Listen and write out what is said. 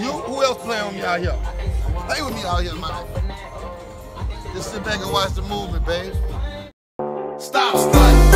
You? Who else playing with me out here? Play with me out here, man. Just sit back and watch the movement, babe. Stop stunting.